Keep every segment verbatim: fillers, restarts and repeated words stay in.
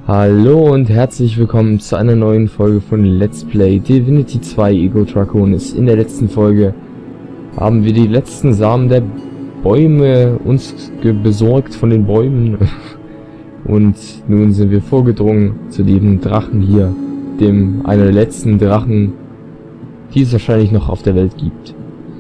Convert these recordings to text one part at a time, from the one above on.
Hallo und herzlich willkommen zu einer neuen Folge von Let's Play Divinity zwei Ego Draconis. In der letzten Folge haben wir die letzten Samen der Bäume uns besorgt von den Bäumen. Und nun sind wir vorgedrungen zu dem Drachen hier, dem einer der letzten Drachen, die es wahrscheinlich noch auf der Welt gibt.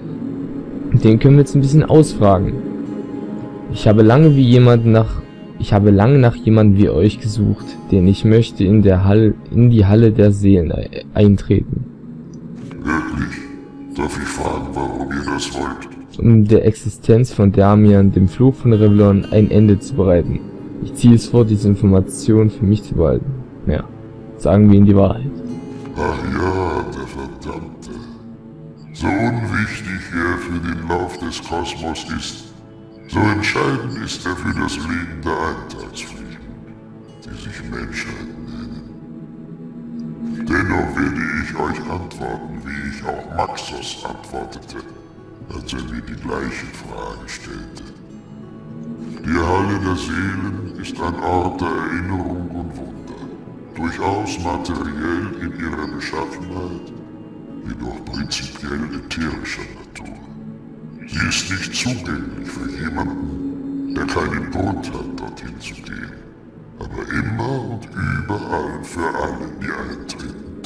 Den können wir jetzt ein bisschen ausfragen. Ich habe lange wie jemand nach Ich habe lange nach jemandem wie euch gesucht, denn ich möchte in der Halle, in die Halle der Seelen eintreten. Wirklich? Darf ich fragen, warum ihr das wollt? Um der Existenz von Damian, dem Fluch von Revlon, ein Ende zu bereiten. Ich ziehe es vor, diese Information für mich zu behalten. Ja, sagen wir ihm die Wahrheit. Ach ja, der Verdammte. So unwichtig er für den Lauf des Kosmos ist, so entscheidend ist er für das Leben der Eintagsfliegen, die sich Menschheit nennen. Dennoch werde ich euch antworten, wie ich auch Maxos antwortete, als er mir die gleiche Frage stellte. Die Halle der Seelen ist ein Ort der Erinnerung und Wunder, durchaus materiell in ihrer Beschaffenheit, jedoch prinzipiell ätherischer Natur. Sie ist nicht zugänglich für jemanden, der keinen Grund hat, dorthin zu gehen, aber immer und überall für alle, die eintreten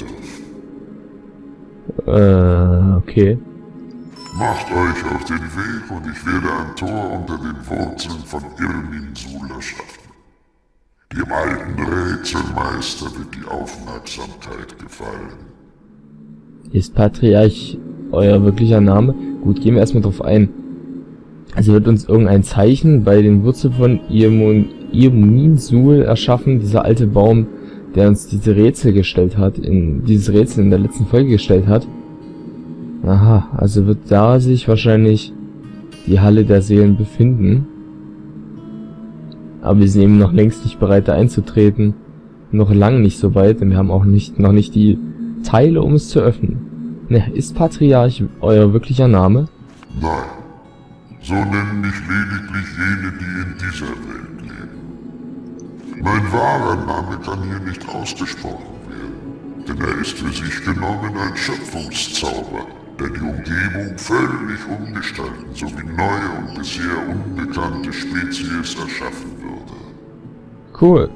dürfen. Äh, okay. Macht euch auf den Weg und ich werde ein Tor unter den Wurzeln von Irminsul erschaffen. Dem alten Rätselmeister wird die Aufmerksamkeit gefallen. Ist Patriarch euer wirklicher Name? Gut, gehen wir erstmal drauf ein. Also wird uns irgendein Zeichen bei den Wurzeln von Irminsul erschaffen, dieser alte Baum, der uns diese Rätsel gestellt hat, in dieses Rätsel in der letzten Folge gestellt hat. Aha, also wird da sich wahrscheinlich die Halle der Seelen befinden. Aber wir sind eben noch längst nicht bereit, da einzutreten. Noch lange nicht so weit, denn wir haben auch nicht noch nicht die Teile, um es zu öffnen. Ne, ist Patriarch euer wirklicher Name? Nein, so nennen mich lediglich jene, die in dieser Welt leben. Mein wahrer Name kann hier nicht ausgesprochen werden, denn er ist für sich genommen ein Schöpfungszauber, der die Umgebung völlig umgestalten sowie neue und bisher unbekannte Spezies erschaffen würde. Cool.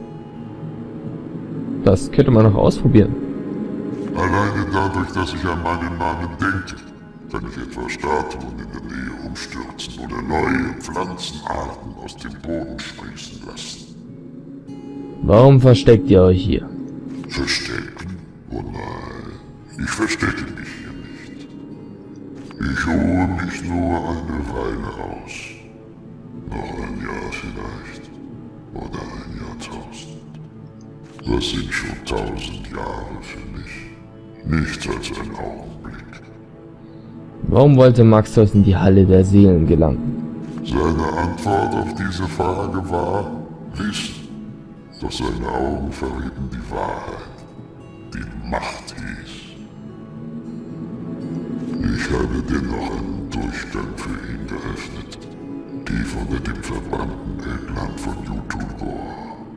Das könnte man noch ausprobieren. Alleine dadurch, dass ich an meinen Namen denke, kann ich etwa Statuen in der Nähe umstürzen oder neue Pflanzenarten aus dem Boden sprießen lassen. Warum versteckt ihr euch hier? Verstecken? Oh nein, ich verstecke mich hier nicht. Ich ruhe mich nur eine Weile aus. Noch ein Jahr vielleicht. Oder ein Jahrtausend. Das sind schon tausend Jahre für mich. Nichts als ein Augenblick. Warum wollte Maxos in die Halle der Seelen gelangen? Seine Antwort auf diese Frage war Wissen. Doch seine Augen verrieten die Wahrheit, die Macht hieß. Ich habe dennoch einen Durchgang für ihn geöffnet, tief unter dem verbrannten Eckland von Yutulgor.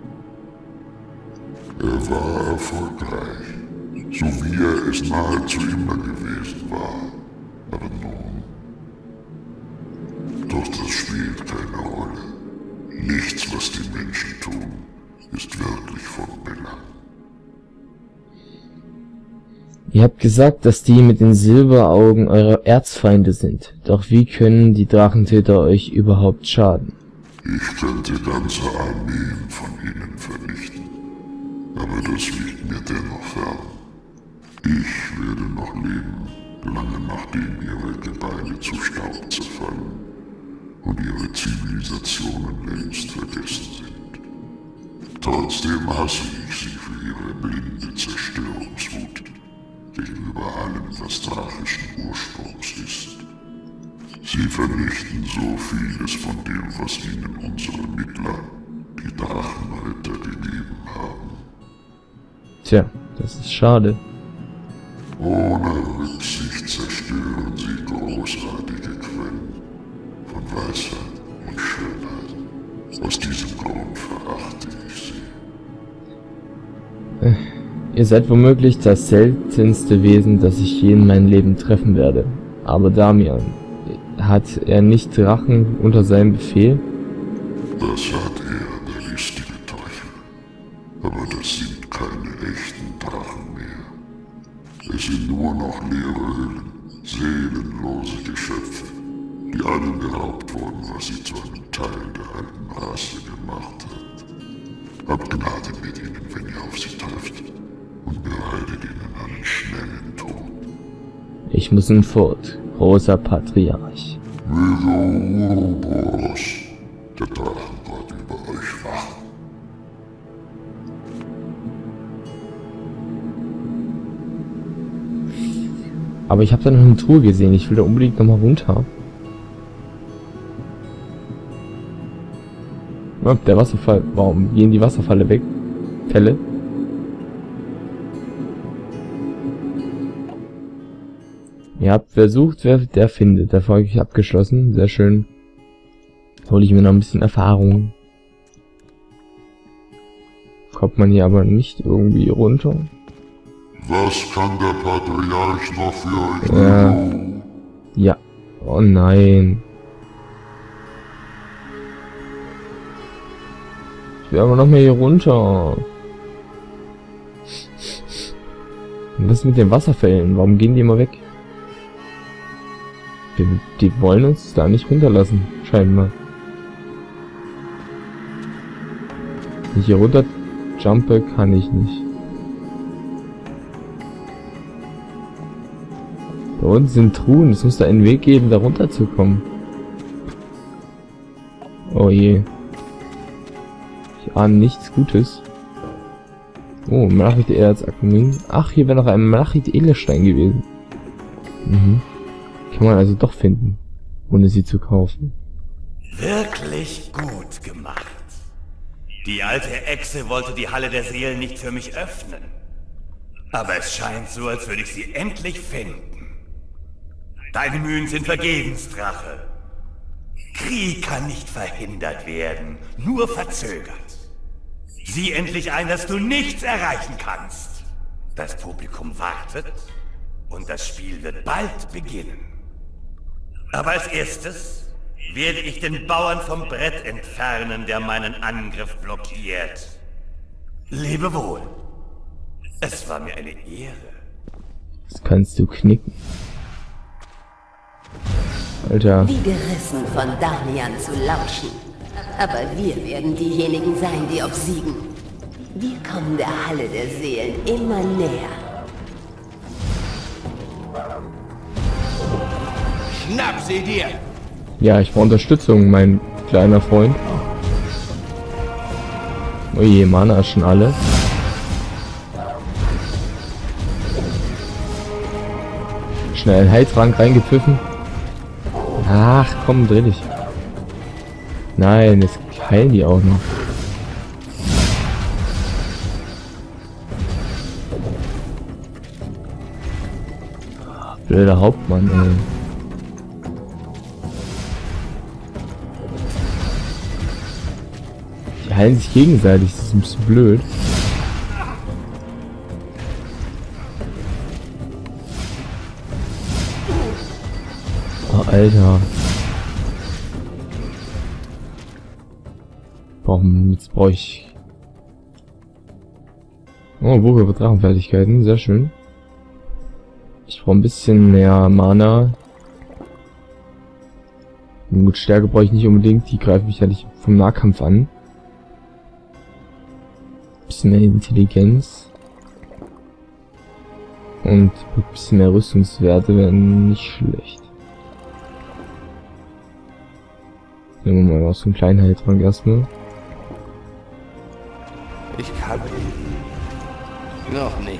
Er war erfolgreich, so wie er es nahezu immer gewesen war. Aber nun... Doch das spielt keine Rolle. Nichts, was die Menschen tun, ist wirklich von Belang. Ihr habt gesagt, dass die mit den Silberaugen eure Erzfeinde sind. Doch wie können die Drachentäter euch überhaupt schaden? Ich könnte ganze Armeen von ihnen vernichten. Aber das liegt mir dennoch fern. Ich werde noch leben, lange nachdem ihre Gebeine zu Staub zerfallen und ihre Zivilisationen längst vergessen sind. Trotzdem hasse ich sie für ihre blinde Zerstörungswut gegenüber allem, was drachischen Ursprungs ist. Sie vernichten so vieles von dem, was ihnen unsere Mittler, die Drachenritter, gegeben haben. Tja, das ist schade. Ohne Rücksicht zerstören sie großartige Quellen von Weisheit und Schönheit. Aus diesem Grund verachte ich sie. Ihr seid womöglich das seltenste Wesen, das ich je in meinem Leben treffen werde. Aber Damian, hat er nicht Drachen unter seinem Befehl? Das hat er, der listige Teufel. Aber das sind keine echten Drachen mehr. Es sind nur noch leere Hüllen, seelenlose Geschöpfe, die allen geraubt wurden, was sie zu einem Teil der alten Rasse gemacht hat. Habt Gnade mit ihnen, wenn ihr auf sie trefft, und bereitet ihnen einen schnellen Tod. Ich muss ihn fort, großer Patriarch. Möge Ouroboros, der Drachengott, über euch wachen. Aber ich habe da noch eine Truhe gesehen, ich will da unbedingt noch mal runter. Oh, der Wasserfall, warum gehen die Wasserfälle weg? Fälle? Ihr habt versucht, wer der findet. Der Folge ich abgeschlossen. Sehr schön. Hole ich mir noch ein bisschen Erfahrung. Kommt man hier aber nicht irgendwie runter? Was kann der Patriarch noch für euch Ja. tun? Ja. Oh nein. Ich will aber noch mal hier runter. Und was ist mit den Wasserfällen? Warum gehen die immer weg? Die, die wollen uns da nicht runterlassen, scheinbar. Wenn ich hier runter jumpe, kann ich nicht. Da unten sind Truhen, es muss da einen Weg geben, da runterzukommen. Oh je. Ich ahne nichts Gutes. Oh, Malachit-Erz-Akkumin. Ach, hier wäre noch ein Malachit-Edelstein gewesen. Mhm. Kann man also doch finden, ohne sie zu kaufen. Wirklich gut gemacht. Die alte Echse wollte die Halle der Seelen nicht für mich öffnen. Aber es scheint so, als würde ich sie endlich finden. Deine Mühen sind vergebens, Drache. Krieg kann nicht verhindert werden, nur verzögert. Sieh endlich ein, dass du nichts erreichen kannst. Das Publikum wartet und das Spiel wird bald beginnen. Aber als erstes werde ich den Bauern vom Brett entfernen, der meinen Angriff blockiert. Lebe wohl. Es war mir eine Ehre. Das kannst du knicken. Alter. Wie gerissen von Damian zu lauschen. Aber wir werden diejenigen sein, die obsiegen. Wir kommen der Halle der Seelen immer näher. Schnapp sie dir! Ja, ich brauche Unterstützung, mein kleiner Freund. Oh je, Mana ist schon alle. Schnell einen Heiltrank reingepfiffen. Ach, komm, dreh dich. Nein, jetzt heilen die auch noch. Blöder Hauptmann, ey. Die heilen sich gegenseitig, das ist ein bisschen blöd. Oh, Alter. Warum? Jetzt brauche ich... Oh, Buch über Drachenfertigkeiten, sehr schön. Ich brauche ein bisschen mehr Mana. Gut, Stärke brauche ich nicht unbedingt, die greift mich ja nicht vom Nahkampf an. Bisschen mehr Intelligenz. Und ein bisschen mehr Rüstungswerte wären nicht schlecht. Nehmen wir mal aus so einem kleinen Heiltrank erstmal. Ich kann noch nicht.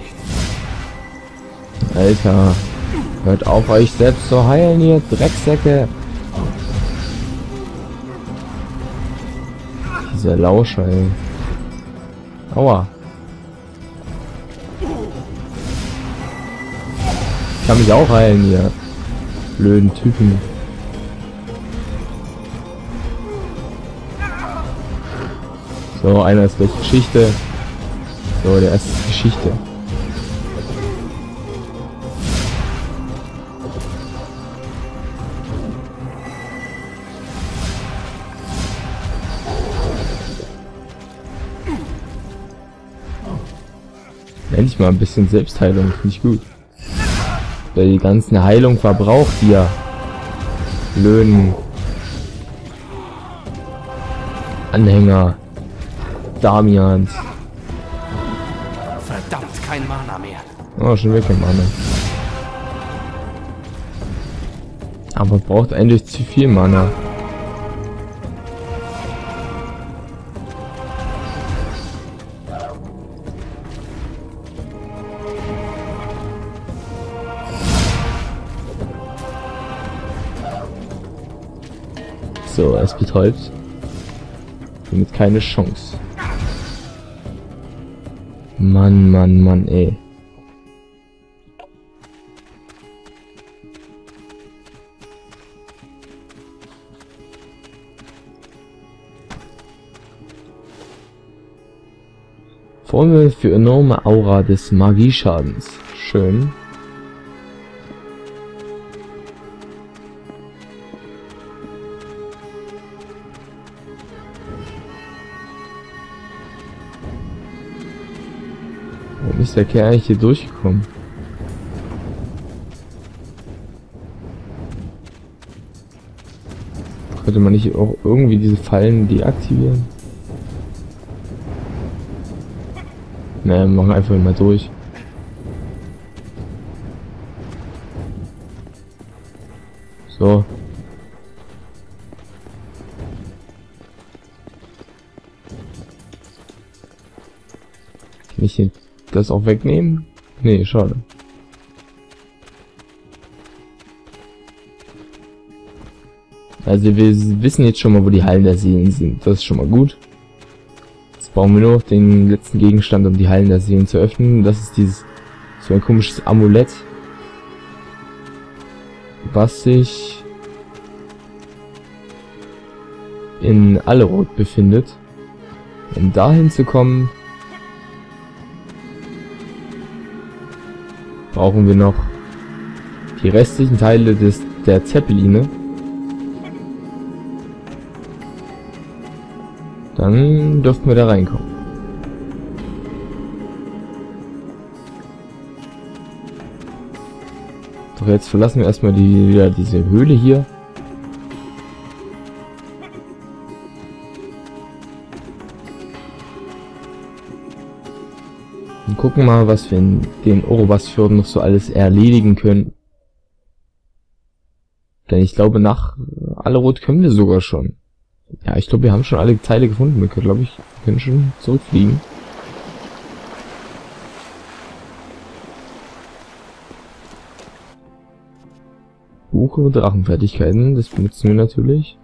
Alter, hört auf, euch selbst zu heilen, ihr Drecksäcke. Dieser Lauscher, ey. Aua. Ich kann mich auch heilen, ihr blöden Typen. So, einer ist durch Geschichte. So, der erste ist Geschichte. Endlich mal ein bisschen Selbstheilung, finde ich gut. Weil die ganzen Heilung verbraucht ihr. Löhnen. Anhänger. Damians. Verdammt, kein Mana mehr. Oh, schon weg im Mana. Aber braucht eigentlich zu viel Mana. So, er ist betäubt. Damit keine Chance. Mann, Mann, Mann, ey. Formel für enorme Aura des Magieschadens. Schön. Warum ist der Kerl eigentlich hier durchgekommen? Könnte man nicht auch irgendwie diese Fallen deaktivieren? Ne, machen einfach mal durch. So. Kann ich hier das auch wegnehmen? Nee, schade. Also wir wissen jetzt schon mal, wo die Hallen der Seelen sind. Das ist schon mal gut. Jetzt brauchen wir nur noch den letzten Gegenstand, um die Hallen der Seelen zu öffnen. Das ist dieses so ein komisches Amulett, was sich in Allerod befindet. Um dahin zu kommen, brauchen wir noch die restlichen Teile des der Zeppeline. Dann dürften wir da reinkommen. Doch jetzt verlassen wir erstmal die, ja, diese Höhle hier. Und gucken mal, was wir in den Orobasfjorden noch so alles erledigen können. Denn ich glaube, nach Allerod können wir sogar schon. Ja, ich glaube, wir haben schon alle Teile gefunden. Wir können, glaube ich, können schon zurückfliegen. Buche und Drachenfertigkeiten, das benutzen wir natürlich.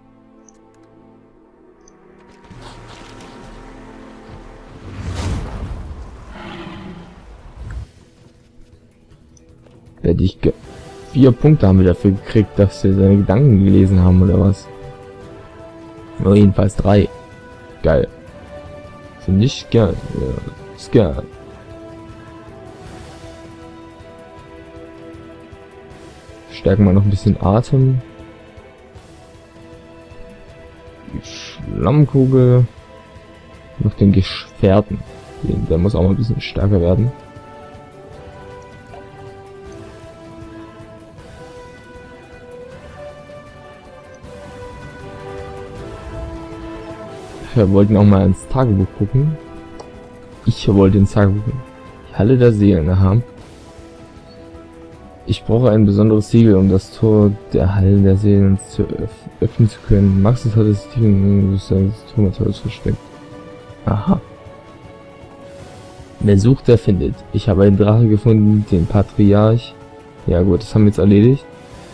Werde ich ge Vier Punkte haben wir dafür gekriegt, dass wir seine Gedanken gelesen haben, oder was? Oh, jedenfalls drei. Geil. Finde ich geil. Ja, ist geil. Stärken wir noch ein bisschen Atem. Die Schlammkugel. Noch den Gefährten. Der muss auch mal ein bisschen stärker werden. Wir wollten auch mal ins Tagebuch gucken. Ich wollte ins Tagebuch gucken. Die Halle der Seelen haben. Ich brauche ein besonderes Siegel, um das Tor der Hallen der Seelen zu öff öffnen zu können. Maxis hat es das Tor versteckt. Aha. Wer sucht, der findet. Ich habe einen Drache gefunden, den Patriarch. Ja gut, das haben wir jetzt erledigt.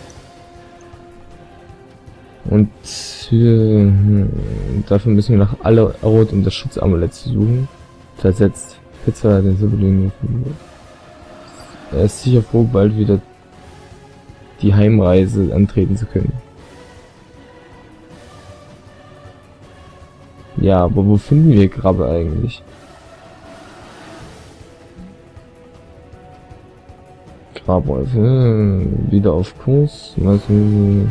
Und äh, dafür müssen wir nach Allerod, um das Schutzamulett zu suchen. Versetzt. Pizza, den Sibylline. Er ist sicher froh, bald wieder die Heimreise antreten zu können. Ja, aber wo finden wir Grabbe eigentlich? Farbwolf. Hm, wieder auf Kurs. Was, hm.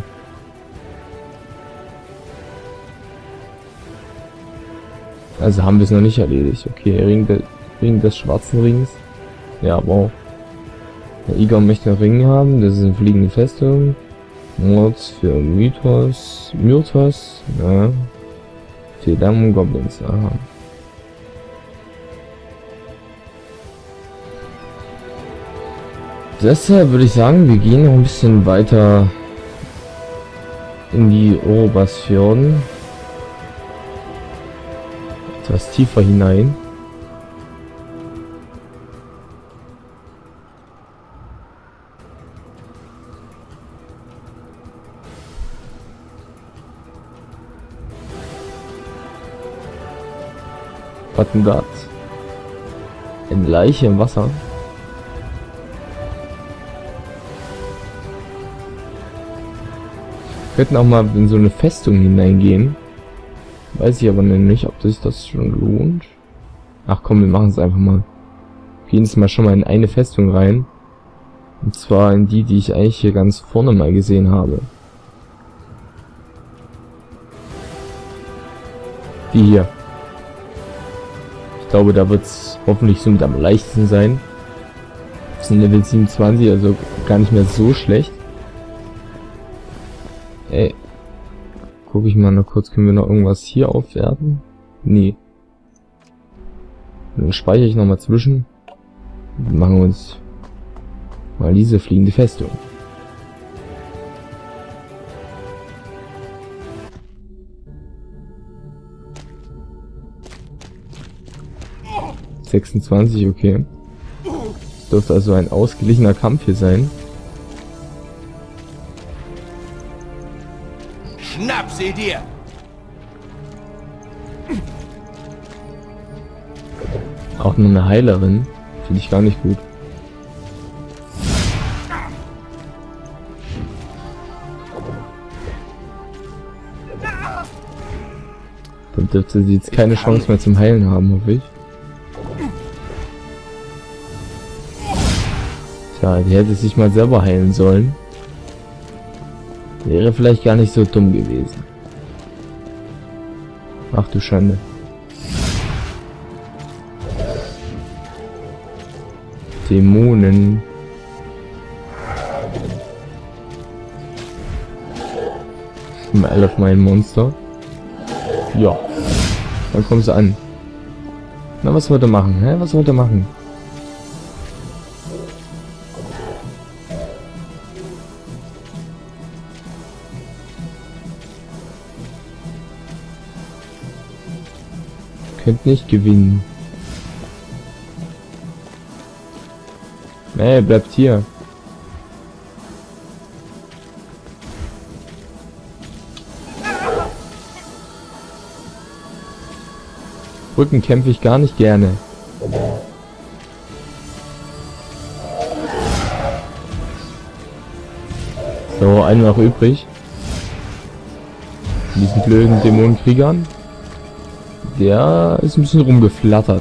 Also haben wir es noch nicht erledigt. Okay, Ring, de, Ring des schwarzen Rings. Ja, wow. Der Egon möchte einen Ring haben. Das ist eine fliegende Festung. Mords für Mythos. Mythos. Ja. Für Damen und Goblins. Aha. Deshalb würde ich sagen, wir gehen noch ein bisschen weiter in die Orobasfjorden. Etwas tiefer hinein. Was denn das? Eine Leiche im Wasser. Wir könnten auch mal in so eine Festung hineingehen. Weiß ich aber nicht, ob sich das schon lohnt. Ach komm, wir machen es einfach mal. Wir gehen jetzt mal schon mal in eine Festung rein. Und zwar in die, die ich eigentlich hier ganz vorne mal gesehen habe. Die hier. Ich glaube, da wird es hoffentlich somit am leichtesten sein. Das sind Level siebenundzwanzig, also gar nicht mehr so schlecht. Ey. Gucke ich mal noch kurz, können wir noch irgendwas hier aufwerten? Nee. Dann speichere ich noch mal zwischen. Und machen wir uns mal diese fliegende Festung. sechsundzwanzig, okay. Das dürfte also ein ausgeglichener Kampf hier sein. Schnapp sie dir! Auch nur eine Heilerin. Finde ich gar nicht gut. Dann dürfte sie jetzt keine Chance mehr zum Heilen haben, hoffe ich. Tja, die hätte sich mal selber heilen sollen. Wäre vielleicht gar nicht so dumm gewesen. Ach du Schande. Dämonen. Mal auf mein Monster. Ja. Dann kommen sie an. Na, was wollt ihr machen? Hä? Was wollt ihr machen? Könnt nicht gewinnen. Nee, bleibt hier. Rücken kämpfe ich gar nicht gerne. So, einen noch übrig. Diesen blöden Dämonenkriegern. Der ist ein bisschen rumgeflattert.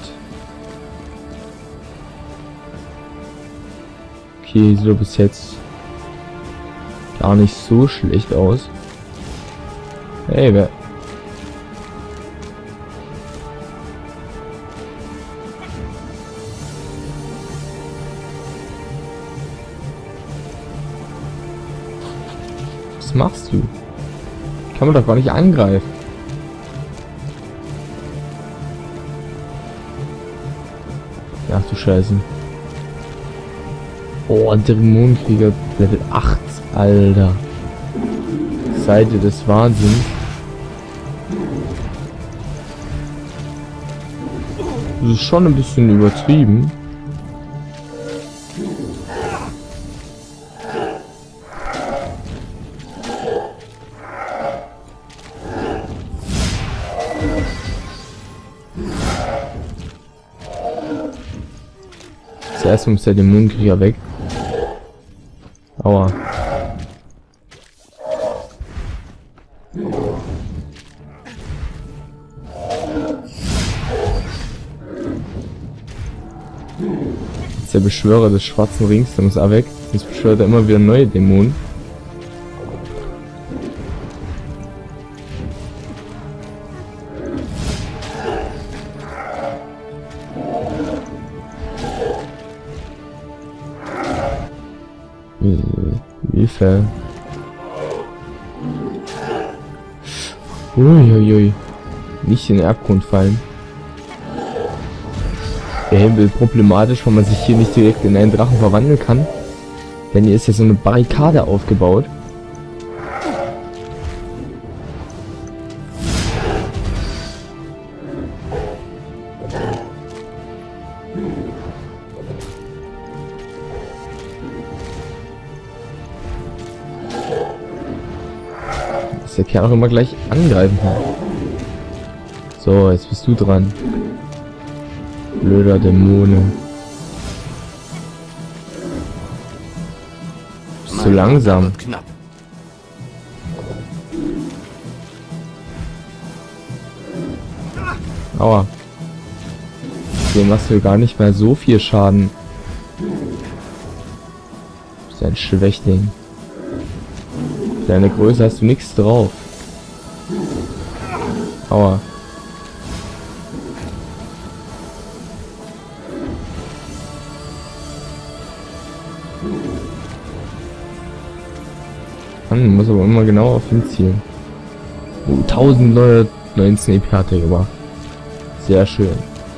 Okay, sieht bis jetzt gar nicht so schlecht aus. Hey, wer... Was machst du? Kann man doch gar nicht angreifen. Ach du Scheiße. Oh, Dämonenkrieger Level acht, Alter. Seite des Wahnsinns. Das ist schon ein bisschen übertrieben. Zuerst muss der Dämonenkrieger weg. Aua. Jetzt der Beschwörer des schwarzen Rings, der muss auch weg. Jetzt beschwört er immer wieder neue Dämonen. Hilfe. Uiuiui. Nicht in den Abgrund fallen. Der Himmel problematisch, weil man sich hier nicht direkt in einen Drachen verwandeln kann. Denn hier ist ja so eine Barrikade aufgebaut. Dass der Kerl auch immer gleich angreifen kann. So, jetzt bist du dran. Blöder Dämone. Bist zu langsam. Knapp. Aua. Dem machst du gar nicht mehr so viel Schaden. Du bist ein Schwächling. Für deine Größe hast du nichts drauf. Aua. Man muss aber immer genau auf ihn zielen. Oh, eintausendneunhundertneunzehn E P hat er gemacht. Sehr schön.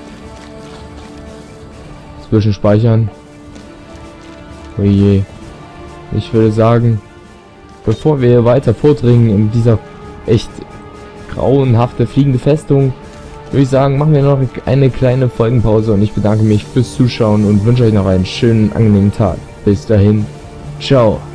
Zwischenspeichern. Oh je. Ich würde sagen, bevor wir weiter vordringen in dieser echt grauenhafte fliegende Festung, würde ich sagen, machen wir noch eine kleine Folgenpause und ich bedanke mich fürs Zuschauen und wünsche euch noch einen schönen, angenehmen Tag. Bis dahin. Ciao.